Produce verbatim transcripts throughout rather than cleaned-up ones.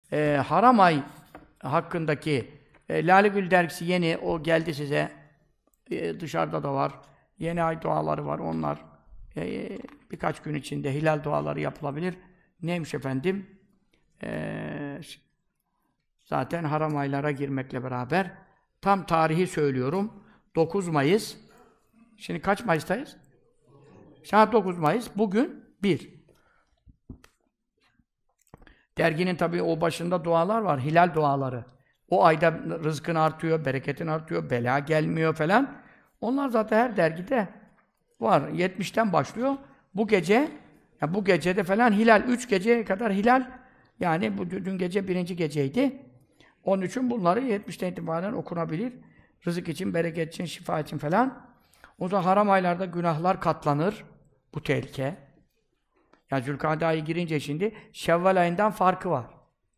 e, haram ay hakkındaki e, Lale Gül dergisi yeni, o geldi size. E, dışarıda da var. Yeni ay duaları var, onlar. E, birkaç gün içinde hilal duaları yapılabilir. Neymiş efendim? E, zaten haram aylara girmekle beraber tam tarihi söylüyorum. dokuz Mayıs. Şimdi kaç Mayıs'tayız? Saat dokuz Mayıs. Bugün bir. Derginin tabii o başında dualar var. Hilal duaları. O ayda rızkın artıyor, bereketin artıyor, bela gelmiyor falan. Onlar zaten her dergide var. yetmişten başlıyor. Bu gece, ya bu gecede falan hilal, üç geceye kadar hilal. Yani bu dün gece birinci geceydi. Onun için bunları yetmişten itibaren okunabilir. Rızık için, bereket için, şifa için falan. O da haram aylarda günahlar katlanır. Bu tehlike. Yani Zülkade ayı girince şimdi Şevval ayından farkı var.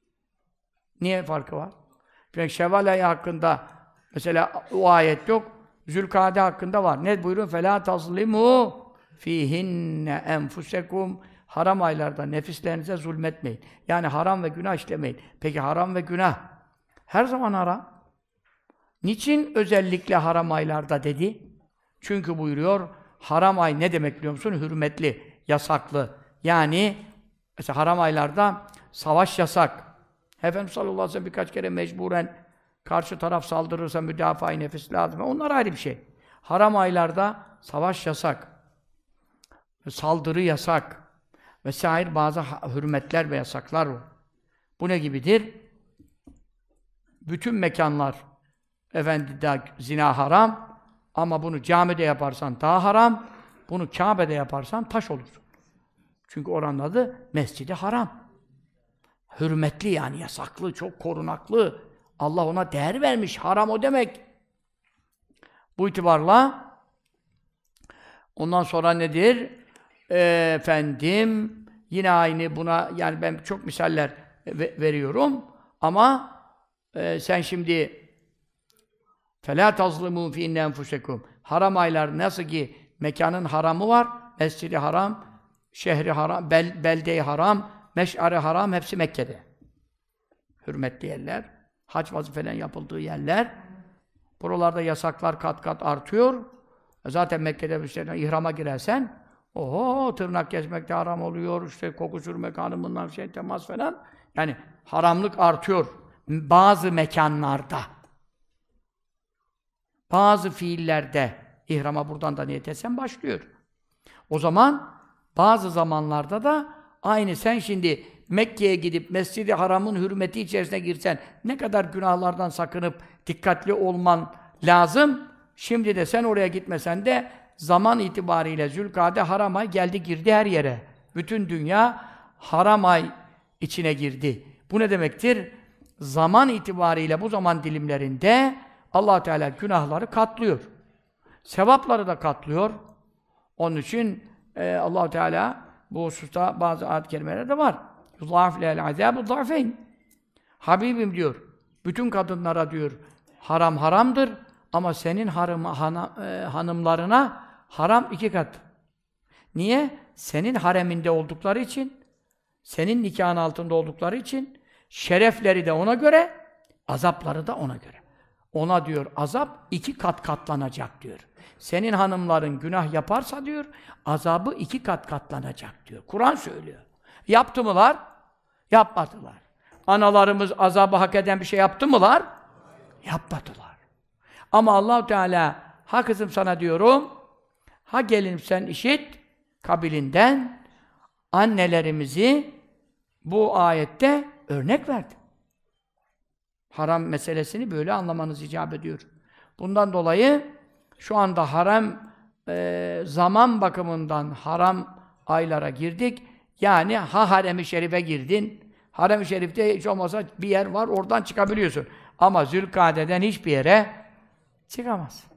Niye farkı var? Çünkü Şevval ayı hakkında mesela o ayet yok. Zülkade hakkında var. Ne buyurun? فَلَا تَظْلِمُوا فِيهِنَّ اَنْفُسَكُمْ Haram aylarda nefislerinize zulmetmeyin. Yani haram ve günah işlemeyin. Peki haram ve günah her zaman haram. Niçin özellikle haram aylarda dedi? Çünkü buyuruyor, haram ay ne demek biliyor musun? Hürmetli, yasaklı. Yani mesela haram aylarda savaş yasak. Efendimiz sallallahu aleyhi ve sellem birkaç kere mecburen karşı taraf saldırırsa müdafaa-i nefis lazım. Onlar ayrı bir şey. Haram aylarda savaş yasak. Saldırı yasak. Vesaire bazı hürmetler ve yasaklar var. Bu ne gibidir? Bütün mekanlar efendim zina haram ama bunu camide yaparsan daha haram. Bunu Kabe'de yaparsan taş olur. Çünkü oranın adı Mescid-i Haram. Hürmetli yani yasaklı, çok korunaklı. Allah ona değer vermiş. Haram o demek. Bu itibarla ondan sonra nedir? Ee, efendim yine aynı buna yani ben çok misaller veriyorum ama e, sen şimdi فَلَا تَظْلِمُوا فِي اِنَّ اَنْفُسَكُمْ Haram aylar nasıl ki mekanın haramı var, Mescid-i Haram, şehri haram, bel, belde-i haram, meş'ar-ı haram hepsi Mekke'de. Hürmetli yerler, hac vazifelerin yapıldığı yerler. Buralarda yasaklar kat kat artıyor. Zaten Mekke'de bir şey, ihrama girersen, oho tırnak kesmek de haram oluyor, işte koku sürmek hanımından şey temas falan. Yani haramlık artıyor bazı mekanlarda. Bazı fiillerde ihrama buradan da niyet etsen başlıyor. O zaman bazı zamanlarda da aynı sen şimdi Mekke'ye gidip Mescid-i Haram'ın hürmeti içerisine girsen ne kadar günahlardan sakınıp dikkatli olman lazım. Şimdi de sen oraya gitmesen de zaman itibariyle Zülkade haram ay geldi girdi her yere. Bütün dünya haram ay içine girdi. Bu ne demektir? Zaman itibariyle bu zaman dilimlerinde Allah Teala günahları katlıyor. Sevapları da katlıyor. Onun için e, Allah Teala bu hususta bazı ayet-i kerimelerde var. Yudâf lehel azâbu zâfeyn. Habibim diyor, bütün kadınlara diyor haram haramdır ama senin harım, hana, e, hanımlarına haram iki kat. Niye? Senin hareminde oldukları için, senin nikahın altında oldukları için, şerefleri de ona göre, azapları da ona göre. Ona diyor azap iki kat katlanacak diyor. Senin hanımların günah yaparsa diyor, azabı iki kat katlanacak diyor. Kur'an söylüyor. Yaptı mılar? Yapmadılar. Analarımız azabı hak eden bir şey yaptı mılar? Yapmadılar. Ama Allah Teala, ha kızım sana diyorum, ha gelin sen işit, kabilinden annelerimizi bu ayette örnek verdi. Haram meselesini böyle anlamanız icap ediyor. Bundan dolayı şu anda haram e, zaman bakımından haram aylara girdik. Yani ha harem-i şerife girdin. Harem-i şerifte hiç olmazsa bir yer var, oradan çıkabiliyorsun. Ama Zülkade'den hiçbir yere çıkamaz.